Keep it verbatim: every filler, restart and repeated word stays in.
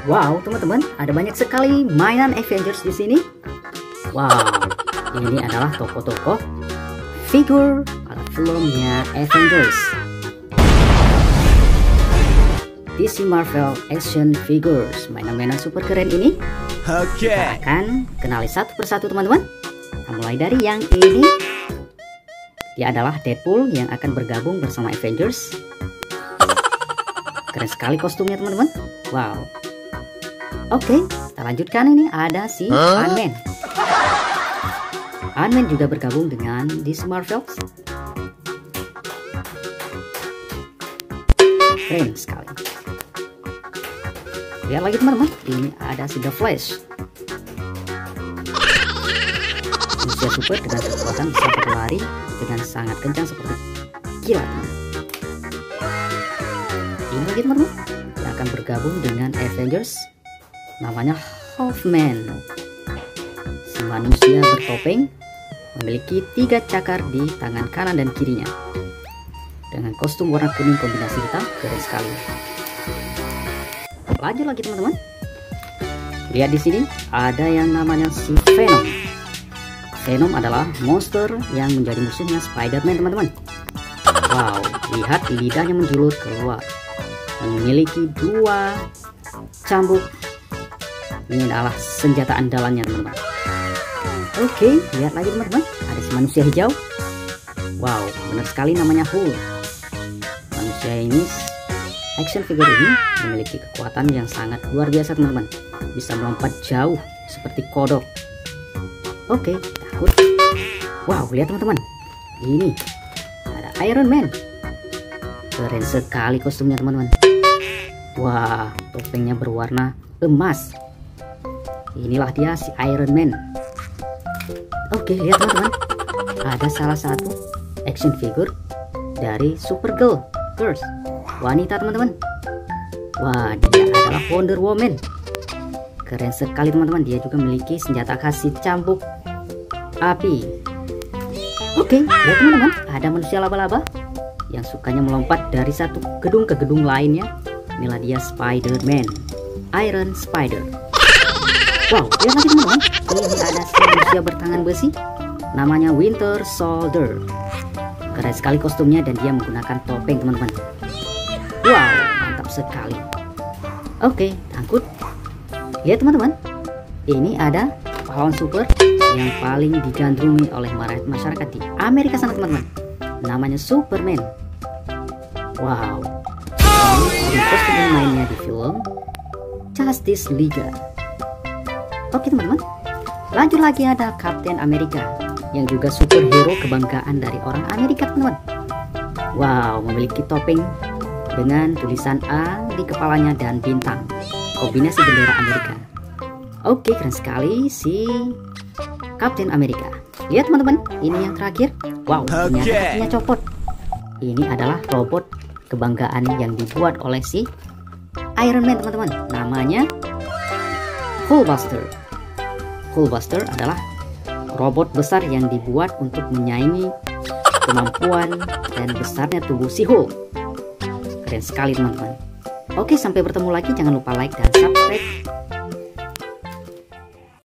Wow, teman-teman, ada banyak sekali mainan Avengers di sini. Wow, ini adalah toko-toko figur pada filmnya Avengers. D C Marvel Action Figures, mainan-mainan super keren ini. Oke. Kita akan kenali satu persatu, teman-teman. Kita mulai dari yang ini. Dia adalah Deadpool yang akan bergabung bersama Avengers. Keren sekali kostumnya, teman-teman. Wow. Oke, kita lanjutkan. Ini ada si huh? Ant-Man. Ant-Man juga bergabung dengan D C Marvel. Keren sekali. Lihat lagi, teman-teman. Ini ada si The Flash. Manusia super dengan kekuatan bisa berlari dengan sangat kencang seperti kilat. Ini lagi, teman-teman, yang akan bergabung dengan Avengers. Namanya Half-Man. Si manusia bertopeng memiliki tiga cakar di tangan kanan dan kirinya. Dengan kostum warna kuning kombinasi hitam, keren sekali. Lanjut lagi, teman-teman. Lihat di sini ada yang namanya si Venom. Venom adalah monster yang menjadi musuhnya Spider-Man, teman-teman. Wow, lihat lidahnya menjulur keluar. Memiliki dua cambuk. Ini adalah senjata andalannya, teman-teman. Oke, lihat lagi, teman-teman. Ada si manusia hijau. Wow, benar sekali namanya Hulk. Manusia ini, action figure ini memiliki kekuatan yang sangat luar biasa, teman-teman. Bisa melompat jauh seperti kodok. Oke, takut. Wow, lihat, teman-teman. Ini ada Iron Man. Keren sekali kostumnya, teman-teman. Wah, topengnya berwarna emas. Inilah dia si Iron Man. Oke, lihat, teman-teman. Ada salah satu action figure dari Supergirl, Girls, wanita, teman-teman. Wah, dia adalah Wonder Woman. Keren sekali, teman-teman. Dia juga memiliki senjata khas si cambuk api. Oke, lihat, teman-teman. Ada manusia laba-laba yang sukanya melompat dari satu gedung ke gedung lainnya. Inilah dia Spider-Man, Iron Spider. Wow, lihat lagi, teman-teman. Ini ada si manusia bertangan besi. Namanya Winter Soldier. Keren sekali kostumnya dan dia menggunakan topeng, teman-teman. Wow, mantap sekali. Oke, angkut. Lihat, teman-teman. Ini ada pahlawan super yang paling digandrungi oleh masyarakat di Amerika sana, teman-teman. Namanya Superman. Wow. Ini kostum yang mainnya di film Justice League. Oke, teman-teman. Lanjut lagi, ada Captain America yang juga superhero kebanggaan dari orang Amerika, teman-teman. Wow, memiliki topeng dengan tulisan A di kepalanya dan bintang, kombinasi bendera Amerika. Oke, keren sekali si Captain America. Lihat, teman-teman, ini yang terakhir. Wow, ternyata kakinya copot. Ini adalah robot kebanggaan yang dibuat oleh si Iron Man, teman-teman. Namanya Hulkbuster. Hulkbuster adalah robot besar yang dibuat untuk menyaingi kemampuan dan besarnya tubuh si Hulk. Keren sekali, teman-teman. Oke, sampai bertemu lagi. Jangan lupa like dan subscribe